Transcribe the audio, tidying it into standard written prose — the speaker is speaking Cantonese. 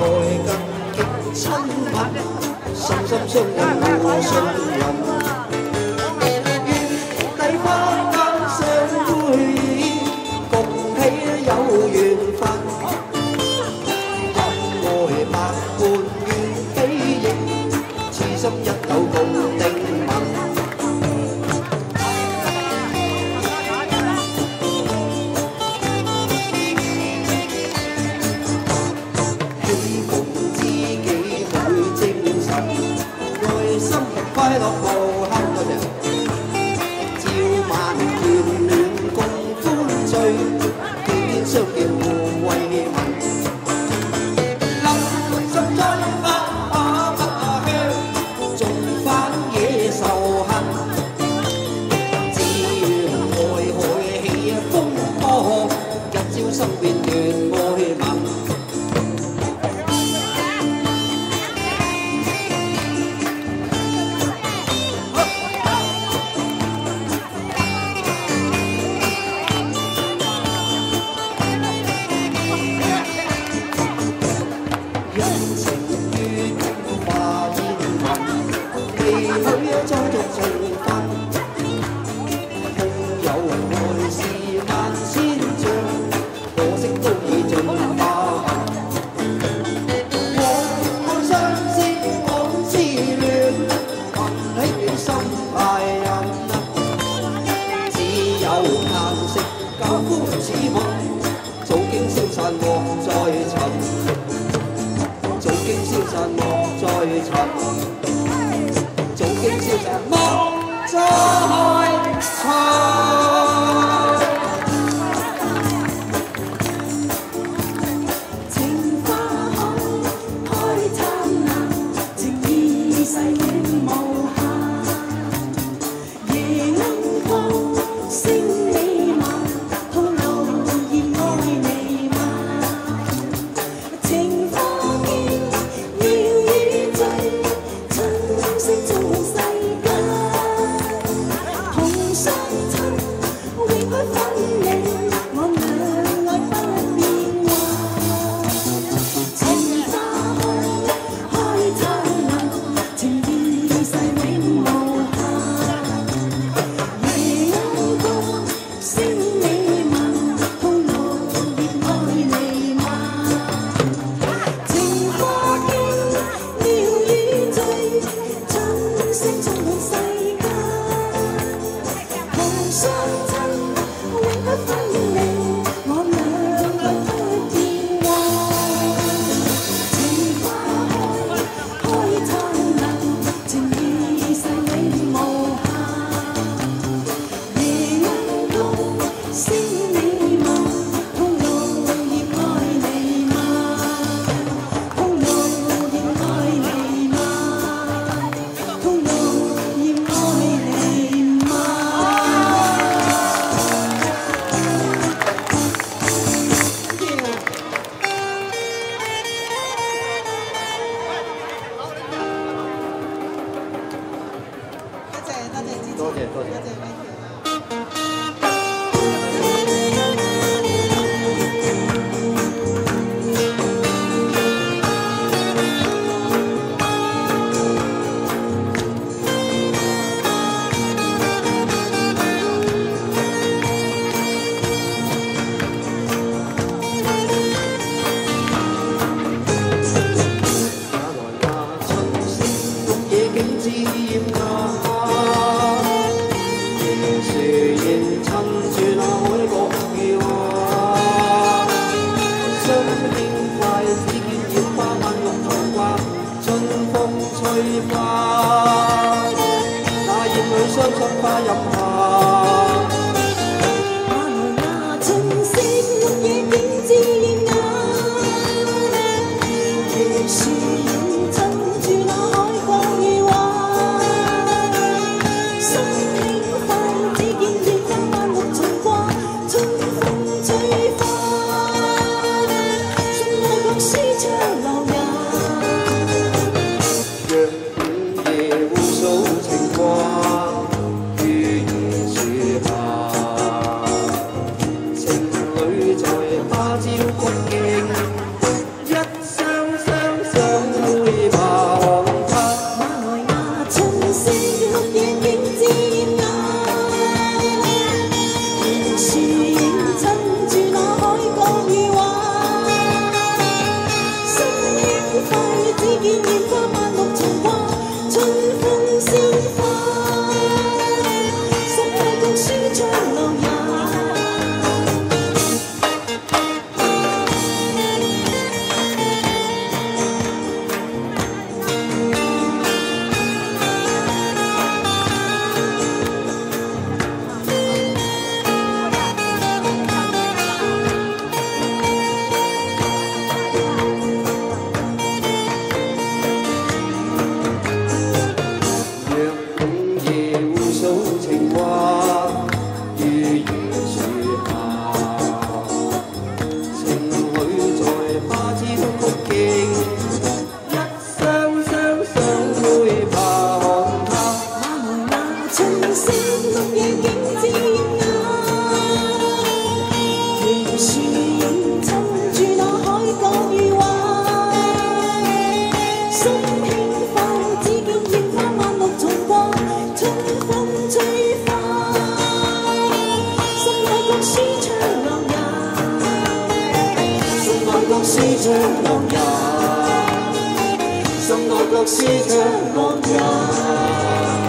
愛更極親密，心心相印互信任。月底花間相會，共喜有緣分。愛百般願喜迎，痴心一有共定盟。 快樂無限，多謝。朝晚暖暖共歡聚，天天相見互慰問。臨陣再發不香，縱翻野仇恨。只願愛海起風波，一朝生變斷愛盟。 早經消散莫再尋，早經消散莫再尋，早經消散莫再尋。情花開燦爛，情意細雨無限，夜鶯光星美漫。 多謝多謝。那燕裏雙雙花入夏。馬來亞春色夜景致豔眼，如樹影襯住那海光與畫。心輕快，只見月間萬綠循掛，春風吹花，信愛各舒暢流人。 情侶在芭蕉曲徑，一雙雙。 獨是場浪人。